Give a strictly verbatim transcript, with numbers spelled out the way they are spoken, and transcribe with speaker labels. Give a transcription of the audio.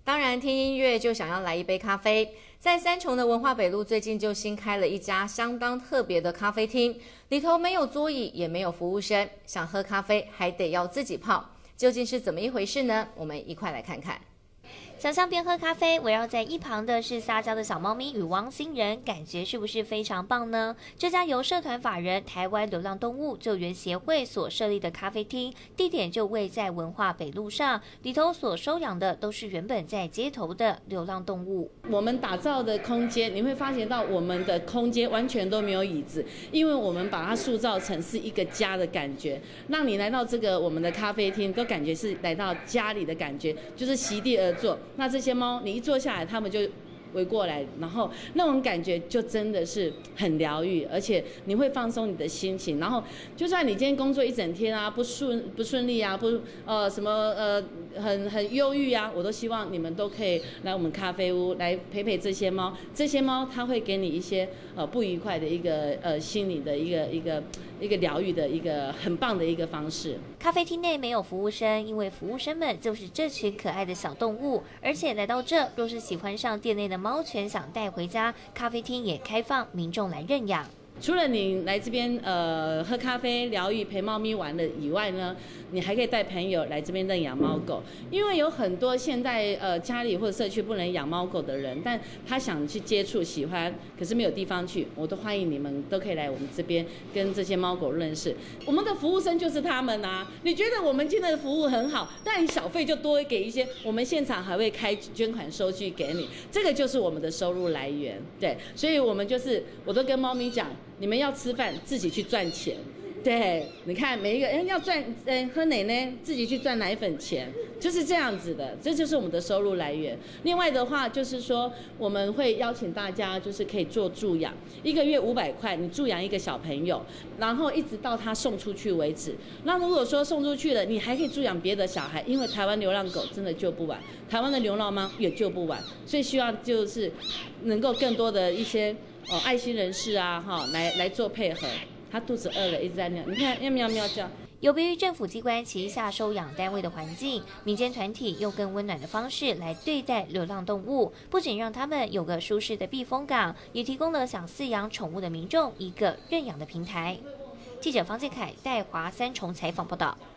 Speaker 1: 当然，听音乐就想要来一杯咖啡。在三重的文化北路，最近就新开了一家相当特别的咖啡厅，里头没有桌椅，也没有服务生，想喝咖啡还得要自己泡。究竟是怎么一回事呢？我们一块来看看。
Speaker 2: 想象边喝咖啡，围绕在一旁的是撒娇的小猫咪与汪星人，感觉是不是非常棒呢？这家由社团法人台湾流浪动物救援协会所设立的咖啡厅，地点就位在文化北路上，里头所收养的都是原本在街头的流浪动物。
Speaker 3: 我们打造的空间，你会发现到我们的空间完全都没有椅子，因为我们把它塑造成是一个家的感觉，让你来到这个我们的咖啡厅，都感觉是来到家里的感觉，就是席地而坐。那这些猫，你一坐下来，它们就围过来，然后那种感觉就真的是很疗愈，而且你会放松你的心情。然后，就算你今天工作一整天啊，不顺不顺利啊，不呃什么呃很很忧郁啊，我都希望你们都可以来我们咖啡屋来陪陪这些猫。这些猫它会给你一些呃不愉快的一个呃心理的一个一个一个疗愈的一个很棒的一个方式。
Speaker 2: 咖啡厅内没有服务生，因为服务生们就是这群可爱的小动物。而且来到这，若是喜欢上店内的猫犬，想带回家，咖啡厅也开放民众来认养。
Speaker 3: 除了你来这边呃喝咖啡、疗愈、陪猫咪玩的以外呢，你还可以带朋友来这边认养猫狗。因为有很多现在呃家里或者社区不能养猫狗的人，但他想去接触、喜欢，可是没有地方去，我都欢迎你们都可以来我们这边跟这些猫狗认识。我们的服务生就是他们啊。你觉得我们今天的服务很好，但你小费就多给一些，我们现场还会开捐款收据给你，这个就是我们的收入来源。对，所以我们就是我都跟猫咪讲。你们要吃饭，自己去赚钱。对，你看每一个人要赚，呃，喝奶奶自己去赚奶粉钱，就是这样子的，这就是我们的收入来源。另外的话，就是说我们会邀请大家，就是可以做助养，一个月五百块，你助养一个小朋友，然后一直到他送出去为止。那如果说送出去了，你还可以助养别的小孩，因为台湾流浪狗真的救不完，台湾的流浪猫也救不完，所以希望就是能够更多的一些。哦，爱心人士啊，哈，来来做配合。他肚子饿了，一直在尿，你看要喵喵叫。
Speaker 2: 有别于政府机关旗下收养单位的环境，民间团体用更温暖的方式来对待流浪动物，不仅让他们有个舒适的避风港，也提供了想饲养宠物的民众一个认养的平台。记者方建凯、戴华三重采访报道。